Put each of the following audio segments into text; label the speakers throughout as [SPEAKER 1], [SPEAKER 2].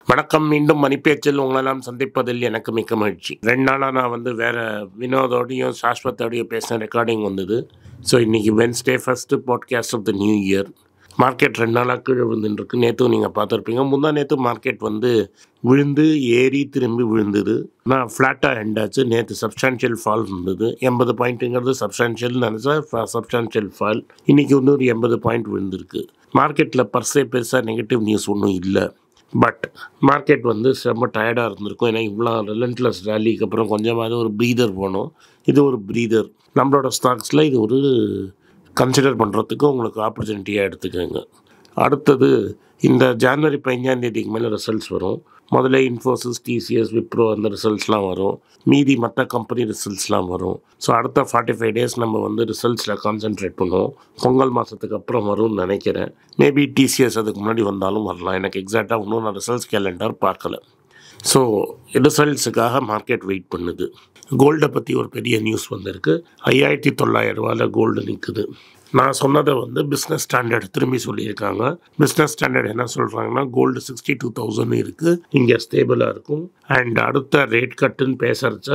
[SPEAKER 1] வணக்கம். மீண்டும் மணிப்பேச்சில் உங்களெல்லாம் சந்திப்பதில் எனக்கு மிக்க மகிழ்ச்சி. 2 நாளாக நான் வேறு வினோதோடையும் சாஸ்வத்தோடையும் பேசின ரெக்கார்டிங் வந்தது. ஸோ இன்றைக்கி Wednesday first podcast of the new year. Market 2 நாளாக கீழே விழுந்துட்டுருக்கு. நேற்றும் நீங்கள் பார்த்துருப்பீங்க. முந்தா நேற்று மார்க்கெட் விழுந்து ஏறி திரும்பி விழுந்தது. நான் ஃப்ளாட்டாக எண்டாச்சு. நேற்று சப்ஸ்டான்ஷியல் ஃபால் இருந்தது. 80 பாயிண்ட்டுங்கிறது சப்ஸ்டான்ஷியல் நினச்சா சப்ஸ்டான்ஷியல் ஃபால். இன்றைக்கி ஒரு 80 பாயிண்ட் விழுந்திருக்கு. மார்க்கெட்டில் பெருசாக நெகட்டிவ் நியூஸ் ஒன்றும் இல்லை. பட் மார்க்கெட் ரொம்ப டயர்டாக இருந்திருக்கும். ஏன்னா இவ்வளோ ரிலன்ட்லெஸ் ரேலிக்கு அப்புறம் கொஞ்சமாவது ஒரு ப்ரீதர் போகணும். இது ஒரு ப்ரீதர். நம்மளோட ஸ்டாக்ஸில் இது ஒரு கன்சிடர் பண்ணுறதுக்கு உங்களுக்கு ஆப்பர்ச்சுனிட்டியாக எடுத்துக்கோங்க. அடுத்தது இந்த ஜனவரி 15 மேலே ரிசல்ட்ஸ் வரும். முதல்ல இன்ஃபோசிஸ், டிசிஎஸ், விப்ரோ அந்த ரிசல்ட்ஸ்லாம் வரும். மீதி மற்ற கம்பெனி ரிசல்ட்ஸ்லாம் வரும். ஸோ அடுத்த 45 டேஸ் நம்ம ரிசல்ட்ஸில் கான்சென்ட்ரேட் பண்ணுவோம். பொங்கல் மாதத்துக்கு அப்புறம் வரும்னு நினைக்கிறேன். மேபி டிசிஎஸ் அதுக்கு முன்னாடி வந்தாலும் வரலாம். எனக்கு எக்ஸாக்டாக இன்னும் நான் ரிசல்ட்ஸ் கேலண்டர் பார்க்கல. ஸோ ரிசல்ட்ஸுக்காக மார்க்கெட் வெயிட் பண்ணுது. கோல்டை பற்றி ஒரு பெரிய நியூஸ் வந்திருக்கு. 5900 ரூபாயில் கோல்டு நிற்குது. நான் சொன்னதை பிஸ்னஸ் ஸ்டாண்டர்ட் திரும்பி சொல்லியிருக்காங்க. பிஸ்னஸ் ஸ்டாண்டர்ட் என்ன சொல்கிறாங்கன்னா, கோல்டு 62,000 இருக்குது, இங்கே ஸ்டேபிளாக இருக்கும். அண்ட் அடுத்த ரேட் கட்டுன்னு பேசுகிறச்ச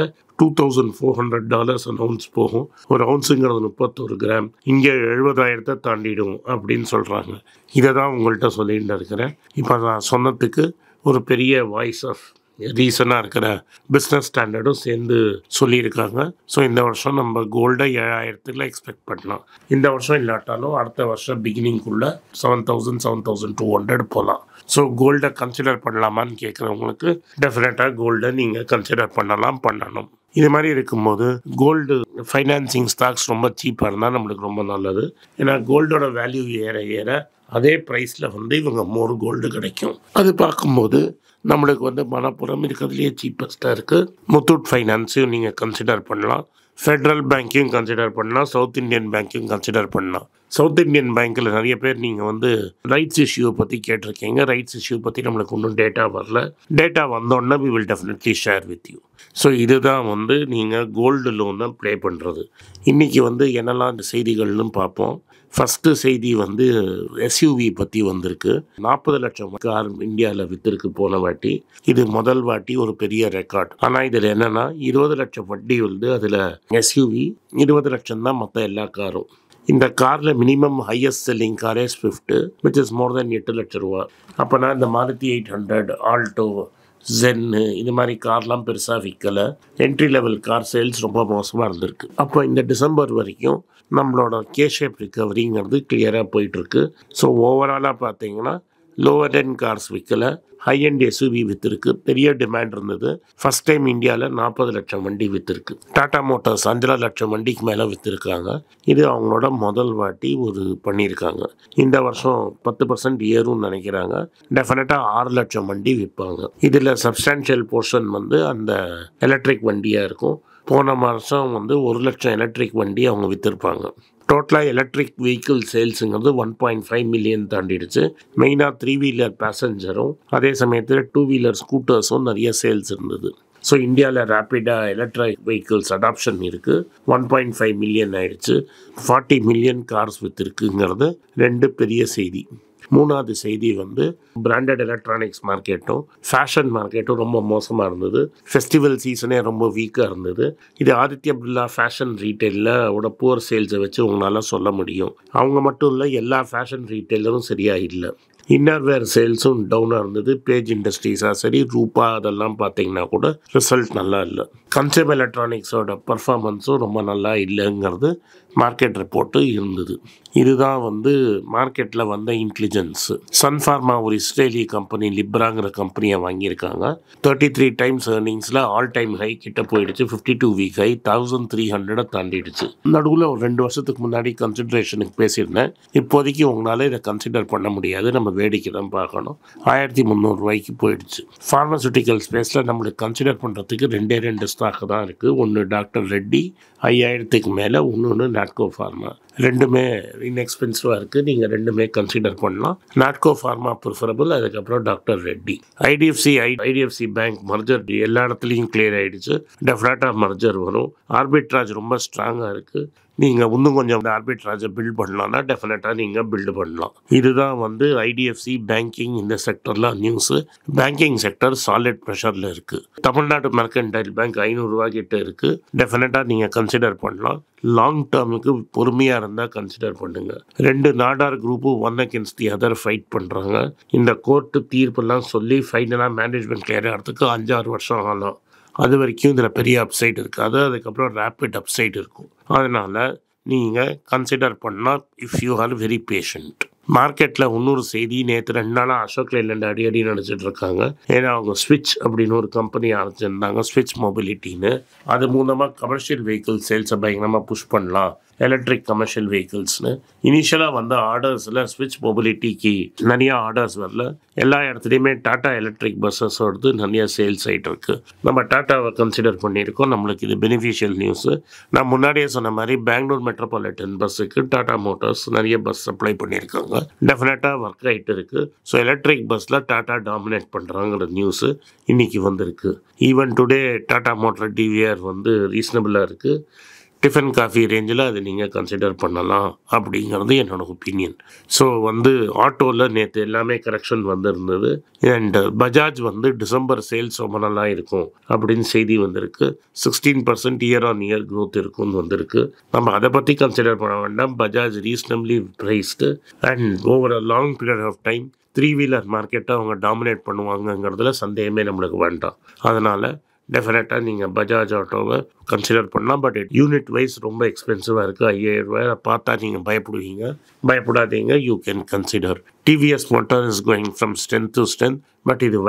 [SPEAKER 1] $2,400 an ounce போகும். ஒரு அவுன்ஸுங்கிறது 31 கிராம். இங்கே 70,000 தாண்டிடும் அப்படின்னு சொல்கிறாங்க. இதை தான் உங்கள்கிட்ட சொல்லிட்டு இருக்கிறேன். இப்போ நான் சொன்னதுக்கு ஒரு பெரிய வாய்ஸ் ஆஃப் ரீசனாக இருக்கிற பிஸ்னஸ் ஸ்டாண்டர்டும் சேர்ந்து சொல்லியிருக்காங்க. ஸோ இந்த வருஷம் நம்ம கோல்டை 7,000 எக்ஸ்பெக்ட் பண்ணலாம். இந்த வருஷம் இல்லாட்டாலும் அடுத்த வருஷம் பிகினிங்குள்ளே 7,000, 7,200 போகலாம். ஸோ கோல்டை கன்சிடர் பண்ணலாமான்னு கேட்குறவங்களுக்கு டெஃபினட்டாக கோல்டை நீங்கள் கன்சிடர் பண்ணணும். இது மாதிரி இருக்கும்போது கோல்டு ஃபைனான்சிங் ஸ்டாக்ஸ் ரொம்ப சீப்பாக இருந்தால் நம்மளுக்கு ரொம்ப நல்லது. ஏன்னா கோல்டோட வேல்யூ ஏற அதே ப்ரைஸில் இவங்க மோர் கோல்டு கிடைக்கும். அது பார்க்கும்போது நம்மளுக்கு மணப்புறம் இருக்கிறதுலையே சீப்பஸ்ட்டாக இருக்குது. முத்தூட் ஃபைனான்ஸையும் நீங்கள் கன்சிடர் பண்ணலாம். ஃபெட்ரல் பேங்க்கையும் கன்சிடர் பண்ணலாம். சவுத் இண்டியன் பேங்க்கையும் கன்சிடர் பண்ணலாம். சவுத் இண்டியன் பேங்க்கில் நிறைய பேர் நீங்கள் ரைட்ஸ் இஷ்யூவை பற்றி கேட்டிருக்கீங்க. ரைட்ஸ் இஷ்யூ பற்றி நம்மளுக்கு இன்னும் டேட்டா வரல. டேட்டா வந்தோடனே we will definitely share with you. So இதுதான் நீங்கள் கோல்டு லோனை ப்ளே பண்ணுறது. இன்றைக்கி என்னெல்லாம் இந்த செய்திகள்னு பார்ப்போம். ஃபஸ்ட்டு செய்தி எஸ்யூவி பற்றி வந்திருக்கு. 40 லட்சம் கார் இந்தியாவில் விற்றுருக்கு போன வாட்டி. இது முதல் வாட்டி ஒரு பெரிய ரெக்கார்ட். ஆனால் இதில் என்னென்னா 20 லட்சம் வட்டி அதில் எஸ்யூவி 20 லட்சம் தான் மற்ற எல்லா காரும். இந்த காரில் மினிமம் ஹையஸ்ட் செல்லிங் காரே Swift, which is more than 8 லட்சம் ரூபா. அப்போனா இந்த மாருதி 800, ஆல்டோ, ஜென்னு இது மாதிரி கார்லாம் பெருசாக விற்கலை. என்ட்ரி லெவல் கார் சேல்ஸ் ரொம்ப மோசமாக இருந்திருக்கு. அப்போ இந்த டிசம்பர் வரைக்கும் நம்மளோட கேஷேப் ரிக்கவரிங்கிறது கிளியராக போயிட்டுருக்கு. ஸோ ஓவராலாக பார்த்தீங்கன்னா லோவர் எண்ட் கார்ஸ் விற்கலை, ஹை எண்ட் எஸ்யூவி விற்றுருக்கு. பெரிய டிமாண்ட் இருந்தது. ஃபஸ்ட் டைம் இந்தியாவில் 40 லட்சம் வண்டி விற்றுருக்கு. டாடா மோட்டார்ஸ் 5 லட்சம் வண்டிக்கு மேலே விற்றுருக்காங்க. இது அவங்களோட முதல் வாட்டி பண்ணியிருக்காங்க. இந்த வருஷம் 10% ஏறும்னு நினைக்கிறாங்க. டெஃபினட்டாக 6 லட்சம் வண்டி விற்பாங்க. இதில் சப்ஸ்டான்ஷியல் போர்ஷன் அந்த எலக்ட்ரிக் வண்டியாக இருக்கும். போன வருஷம் 1 லட்சம் எலக்ட்ரிக் வண்டி அவங்க விற்றுருப்பாங்க. டோட்டலாக எலக்ட்ரிக் வெஹிக்கிள் சேல்ஸுங்கிறது 1.5 மில்லியன் தாண்டிடுச்சு. மெயினாக 3 வீலர் பேசஞ்சரும் அதே சமயத்தில் 2 வீலர் ஸ்கூட்டர்ஸும் நிறைய சேல்ஸ் இருந்தது. ஸோ இந்தியாவில் ரேப்பிடாக எலக்ட்ரிக் வெஹிக்கிள்ஸ் அடாப்ஷன் இருக்குது. 1.5 மில்லியன் ஆயிடுச்சு. 40 மில்லியன் கார்ஸ் விற்றுருக்குங்கிறது 2 பெரிய செய்தி. மூணாவது செய்தி பிராண்டட் எலக்ட்ரானிக்ஸ் மார்க்கெட்டும் ஃபேஷன் மார்க்கெட்டும் ரொம்ப மோசமாக இருந்தது. ஃபெஸ்டிவல் சீசனே ரொம்ப வீக்காக இருந்தது. இது ஆதித்ய பிர்லா ஃபேஷன் ரீட்டெயிலில் புவர் சேல்ஸை வச்சு உங்களால் சொல்ல முடியும். அவங்க மட்டும் இல்லை, எல்லா ஃபேஷன் ரீட்டெயிலரும் சரியாக இல்லை. இன்னர்வேர் சேல்ஸும் டவுனாக இருந்தது. பேஜ் இண்டஸ்ட்ரீஸாக சரி, ரூபா அதெல்லாம் பார்த்தீங்கன்னா கூட ரிசல்ட் நல்லா இல்லை. கன்சியூமர் எலக்ட்ரானிக்ஸோட பர்ஃபார்மன்ஸும் ரொம்ப நல்லா இல்லைங்கிறது மார்க்கெட் ரிப்போர்ட்டு இருந்தது. இதுதான் மார்க்கெட்டில் இன்டெலிஜென்ஸ். சன்ஃபார்மா ஒரு இஸ்ரேலிய கம்பெனி லிப்ராங்கிற கம்பெனியை வாங்கியிருக்காங்க. 33 டைம்ஸ் ஏர்னிங்ஸில் ஆல் டைம் ஹை கிட்ட போயிடுச்சு. 52 வீக் ஹை 1300 தாண்டிடுச்சு. நடுவில் ஒரு 2 வருஷத்துக்கு முன்னாடி கன்சிடரேஷனுக்கு பேசியிருந்தேன். இப்போதைக்கு உங்களால் இதை கன்சிடர் பண்ண முடியாது. நம்ம வேடிக்கை தான் பார்க்கணும். 1300 ரூபாய்க்கு போயிடுச்சு. ஃபார்மசூட்டிக்கல் ஸ்பேஸில் நம்மளுக்கு கன்சிடர் பண்ணுறதுக்கு 2 ஸ்டாக்கு தான் இருக்குது. ஒன்று டாக்டர் ரெட்டி 5000க்கு மேலே, இன்னொன்று நாட்கோ ஃபார்மா. ரெண்டுமே இன்எக்ஸ்பென்சிவாக இருக்குது. நீங்கள் ரெண்டுமே கன்சிடர் பண்ணலாம். Natco pharma preferable. அதுக்கப்புறம் doctor Reddy. IDFC bank merger எல்லா இடத்துலையும் கிளியர் ஆகிடுச்சு. டெஃபினட்டாக மர்ஜர் வரும். ஆர்பிட்ராஜ் ரொம்ப ஸ்ட்ராங்காக இருக்குது. நீங்கள் இன்னும் கொஞ்சம் ஆர்பிட்ராஜை பில்ட் பண்ணலான்னா டெஃபினட்டாக நீங்கள் பில்டு பண்ணலாம். இதுதான் வந்து ஐடிஎஃப்சி பேங்கிங் இந்த செக்டரில் நியூஸு. பேங்கிங் செக்டர் சாலிட் ப்ரெஷரில் இருக்குது. தமிழ்நாடு மெர்கன்டைல் பேங்க் 500 ரூபா கிட்ட இருக்குது. டெஃபினட்டாக நீங்கள் கன்சிடர் பண்ணலாம். லாங் டேர்முக்கு பொறுமையாக இருந்தால் கன்சிடர் பண்ணுங்கள். 2 Nadar group one against the other fight பண்ணுறாங்க. இந்த கோர்ட்டு தீர்ப்பெல்லாம் சொல்லி ஃபைனலாக மேனேஜ்மெண்ட் கிளியர் ஆகிறதுக்கு 5-6 வருஷம் ஆகலாம். அது வரைக்கும் இதில் பெரிய அப்சைட் இருக்காது. அதுக்கப்புறம் ரேப்பிட் அப்சைட் இருக்கும். அதனால் நீங்கள் கன்சிடர் பண்ணால் if you are very patient. மார்க்கெட்டில் இன்னொரு செய்தி, நேற்று 2 நாளாக அசோக் லேலண்ட் அடி நினச்சிட்டு இருக்காங்க. ஏன்னா அவங்க ஸ்விட்ச் அப்படின்னு ஒரு கம்பெனி ஆரம்பிச்சிருந்தாங்க, ஸ்விட்ச் மொபிலிட்டின்னு. அது மூலமாக கமர்ஷியல் வெஹிக்கிள் சேல்ஸை பயங்கரமாக புஷ் பண்ணலாம், எலக்ட்ரிக் கமர்ஷியல் வெஹிக்கிள்ஸ்னு. இனிஷியலாக வந்த ஆர்டர்ஸில் ஸ்விட்ச் மொபிலிட்டிக்கு நிறையா ஆர்டர்ஸ் வரல. எல்லா இடத்துலையுமே டாட்டா எலக்ட்ரிக் பஸ்ஸஸோடது நிறையா சேல்ஸ் ஆகிட்டு இருக்கு. நம்ம டாட்டாவை கன்சிடர் பண்ணியிருக்கோம். நம்மளுக்கு இது பெனிஃபிஷியல் நியூஸு. நான் முன்னாடியே சொன்ன மாதிரி பெங்களூர் மெட்ரோபாலிட்டன் பஸ்ஸுக்கு டாட்டா மோட்டார்ஸ் நிறைய பஸ் சப்ளை பண்ணியிருக்காங்க. டெஃபினட்டாக ஒர்க் ஆகிட்டு இருக்குது. ஸோ எலக்ட்ரிக் பஸ்ஸில் டாட்டா டாமினேட் பண்ணுறாங்கிற நியூஸு இன்றைக்கி வந்திருக்கு. Even today Tata motor TVR வந்து ரீசனபிளாக இருக்குது. டிஃபன் காஃபி ரேஞ்சில் அது நீங்கள் கன்சிடர் பண்ணலாம் அப்படிங்கிறது என்னோட ஒப்பீனியன். ஸோ வந்து ஆட்டோவில் நேற்று எல்லாமே கரெக்ஷன் வந்திருந்தது. அண்ட் பஜாஜ் வந்து டிசம்பர் சேல்ஸ் ரொம்ப நல்லா இருக்கும் அப்படின்னு செய்தி வந்திருக்கு. 16% இயர்-ஆன்-இயர் க்ரோத் இருக்குன்னு வந்திருக்கு. நம்ம அதை பற்றி கன்சிடர் பண்ண வேண்டாம். Bajaj reasonably priced and over a long period of time three wheeler மார்க்கெட்டை அவங்க டாமினேட் பண்ணுவாங்கங்கிறதுல சந்தேகமே நம்மளுக்கு வேண்டாம். அதனால் டெஃபினட்டாக நீங்கள் பஜாஜ் ஆட்டோவை கன்சிடர் பண்ணலாம். பட் யூனிட் வைஸ் ரொம்ப எக்ஸ்பென்சிவாக இருக்குது. 5000 ரூபாய் பார்த்தா நீங்கள் பயப்படுவீங்க. பயப்படாதீங்க. You can consider. TVS motor is going from strength to strength. But இது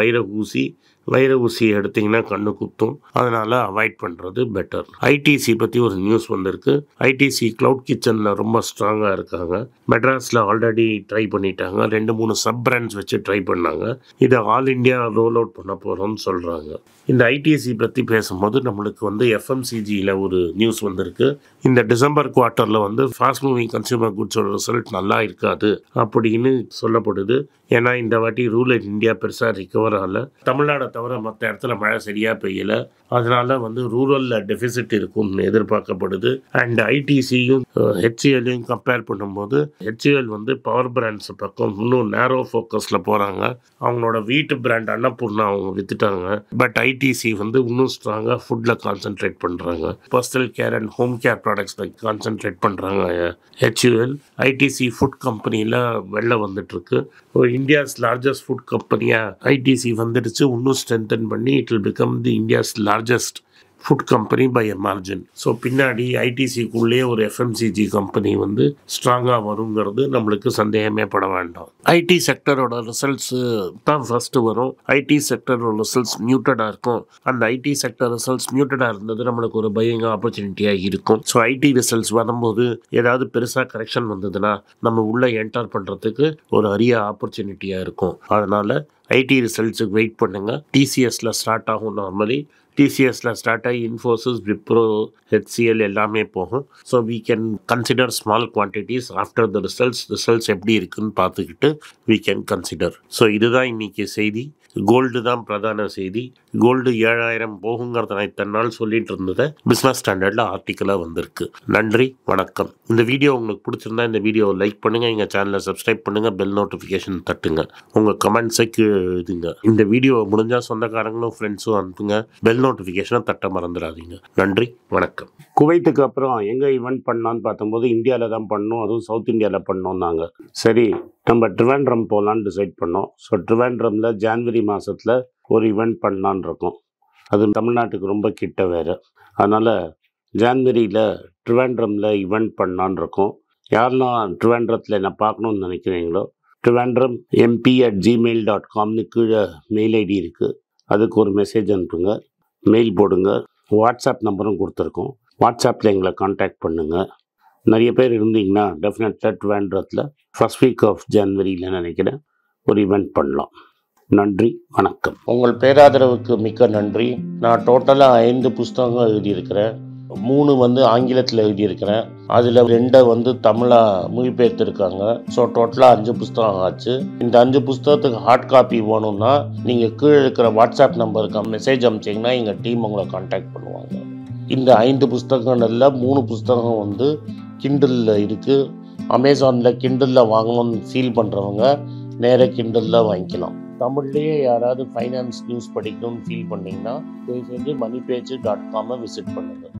[SPEAKER 1] வைர ஊசி எடுத்திங்கன்னா கண்ணு குத்தும். அதனால் அவாய்ட் பண்ணுறது பெட்டர். ஐடிசி பற்றி ஒரு நியூஸ் வந்திருக்கு. ஐடிசி க்ளவுட் கிச்சனில் ரொம்ப ஸ்ட்ராங்காக இருக்காங்க. மெட்ராஸில் ஆல்ரெடி ட்ரை பண்ணிட்டாங்க. 2-3 சப் பிராண்ட்ஸ் வச்சு ட்ரை பண்ணாங்க. இதை ஆல் இண்டியா ரோல் அவுட் பண்ண போகிறோம்னு சொல்கிறாங்க. இந்த ஐடிசி பற்றி பேசும்போது நம்மளுக்கு வந்து எஃப்எம்சிஜியில் ஒரு நியூஸ் வந்திருக்கு. இந்த டிசம்பர் குவார்ட்டரில் வந்து ஃபாஸ்ட் மூவிங் கன்சியூமர் குட்ஸோட ரிசல்ட் நல்லா இருக்காது அப்படின்னு சொல்லப்படுது. ஏன்னா இந்த வாட்டி ரூரல் இந்தியா பெருசாக ரிகவர் ஆகலை. தமிழ்நாடை தவிர மற்ற இடத்துல மழை சரியாக பெய்யலை. அதனால வந்து ரூரலில் டெஃபிசிட் இருக்கும்னு எதிர்பார்க்கப்படுது. அண்ட் ஐடிசியும் ஹெச்இஎல்லையும் கம்பேர் பண்ணும்போது ஹெச்இஎல் வந்து பவர் பிராண்ட்ஸ் பக்கம் இன்னும் நேரோ ஃபோக்கஸில் போகிறாங்க. அவங்களோட வீட்டு பிராண்ட் அன்னபூர்ணா அவங்க வித்துட்டாங்க. பட் ஐடிசி வந்து இன்னும் ஸ்ட்ராங்காக ஃபுட்டில் கான்சென்ட்ரேட் பண்ணுறாங்க. Personal care and home care ப்ராடக்ட்ஸில் கான்சென்ட்ரேட் பண்ணுறாங்க ஹெச்இஎல். ஐடிசி ஃபுட் கம்பெனியில் வெளில வந்துட்டுருக்கு. இந்தியாஸ் லார்ஜஸ்ட் ஃபுட் கம்பெனியாக ஐடிசி வந்துடுச்சு. இன்னும் ஸ்ட்ரென்தன் பண்ணி it will become the India's largest food company by a margin. So பின்னாடி ஐடிசிக்குள்ளே ஒரு எஃப்எம்சிஜி கம்பெனி வந்து ஸ்ட்ராங்காக வருங்கிறது நம்மளுக்கு சந்தேகமே பட வேண்டாம். ஐடி செக்டரோட ரிசல்ட்ஸு தான் ஃபஸ்ட்டு வரும். ஐடி செக்டரோட ரிசல்ட்ஸ் மியூட்டடாக இருக்கும். அந்த ஐடி செக்டர் ரிசல்ட்ஸ் மியூட்டடாக இருந்தது நம்மளுக்கு ஒரு பையிங் ஆப்பர்ச்சுனிட்டியாக இருக்கும். ஸோ ஐடி ரிசல்ட்ஸ் வரும்போது ஏதாவது பெருசாக கரெக்ஷன் வந்ததுன்னா நம்ம உள்ளே என்டர் பண்ணுறதுக்கு ஒரு அரிய ஆப்பர்ச்சுனிட்டியாக இருக்கும். அதனால் ஐடி ரிசல்ட்ஸுக்கு வெயிட் பண்ணுங்கள். டிசிஎஸில் ஸ்டார்ட் ஆகும். நார்மலி டிசிஎஸில் ஸ்டார்ட் ஆகி இன்ஃபோசிஸ், விப்ரோ, ஹெச்சிஎல் எல்லாமே போகும். So we can consider small quantities after the results எப்படி இருக்குன்னு பார்த்துக்கிட்டு வீ கேன் கன்சிடர். ஸோ இதுதான் இன்றைக்கி செய்தி. கோல்டு தான் பிரதான செய்தி. கோல்டு 7000 போகுங்கிறத நான் இத்தனை நாள் சொல்லிட்டு இருந்ததை பிஸ்னஸ் ஸ்டாண்டர்டில் ஆர்டிக்கலாக வந்திருக்கு. நன்றி, வணக்கம். இந்த வீடியோ உங்களுக்கு பிடிச்சிருந்தா இந்த வீடியோவை லைக் பண்ணுங்கள், எங்கள் சேனலை சப்ஸ்கிரைப் பண்ணுங்கள், பெல் நோட்டிஃபிகேஷன் தட்டுங்க, உங்கள் கமெண்ட்ஸை இதுங்க. இந்த வீடியோ முடிஞ்சால் சொந்தக்காரங்களும் ஃப்ரெண்ட்ஸும் அனுப்புங்க. பெல் நோட்டிஃபிகேஷனை தட்ட மறந்துடாதீங்க. நன்றி, வணக்கம். குவைத்துக்கு அப்புறம் எங்கே ஈவெண்ட் பண்ணான்னு பார்த்தம்போது இந்தியாவில் தான் பண்ணோம், அதுவும் சவுத் இந்தியாவில் பண்ணோம்னாங்க. சரி, நம்ம ட்ரிவாண்ட்ரம் போகலான்னு டிசைட் பண்ணோம். ஸோ ட்ரிவாண்ட்ரமில் ஜான்வரி மாதத்தில் ஒரு ஈவெண்ட் பண்ணலான்னு இருக்கோம். அது தமிழ்நாட்டுக்கு ரொம்ப கிட்ட வேறு. அதனால் ஜான்வரியில் ட்ரிவாண்ட்ரமில் ஈவெண்ட் பண்ணலான்னு இருக்கோம். யாரெல்லாம் ட்ரிவாண்ட்ரத்தில் என்ன பார்க்கணுன்னு நினைக்கிறீங்களோ ட்ரிவாண்ட்ரம் mp@gmail.comனு கீழே மெயில் ஐடி இருக்குது. அதுக்கு ஒரு மெசேஜ் அனுப்புங்க, மெயில் போடுங்க. வாட்ஸ்அப் நம்பரும் கொடுத்துருக்கோம். வாட்ஸ்அப்பில் எங்களை கான்டாக்ட் பண்ணுங்கள். நிறைய பேர் இருந்தீங்கன்னா டெஃபினட்டாக ட்ரிவாண்ட்ரத்தில் ஃபர்ஸ்ட் வீக் ஆஃப் ஜனவரியில் நினைக்கிறேன் ஒரு ஈவெண்ட் பண்ணலாம். நன்றி, வணக்கம். உங்கள் பேராதரவுக்கு மிக்க நன்றி. நான் டோட்டலாக 5 புஸ்தகங்கள் எழுதியிருக்கிறேன். 3 வந்து ஆங்கிலத்தில் எழுதியிருக்கிறேன். அதில் 2 வந்து தமிழாக மொழிபெயர்த்துருக்காங்க. ஸோ டோட்டலாக 5 புஸ்தகம் ஆச்சு. இந்த 5 புஸ்தகத்துக்கு ஹார்ட் காப்பி வேணும்னா நீங்கள் கீழே இருக்கிற வாட்ஸ்அப் நம்பருக்கு மெசேஜ் அனுப்பிச்சிங்கன்னா எங்கள் டீம் உங்களை கான்டாக்ட் பண்ணுவாங்க. இந்த 5 புஸ்தகங்களில் 3 புஸ்தகம் வந்து கிண்டலில் இருக்குது. அமேசானில் கிண்டலில் வாங்கணும்னு ஃபீல் பண்ணுறவங்க நேராக கிண்டலில் வாங்கிக்கலாம். தமிழ்லேயே யாராவது ஃபைனான்ஸ் நியூஸ் படிக்கணும்னு ஃபீல் பண்ணிங்கன்னா தயவுசெஞ்சு moneypage.com விசிட் பண்ணுங்கள்.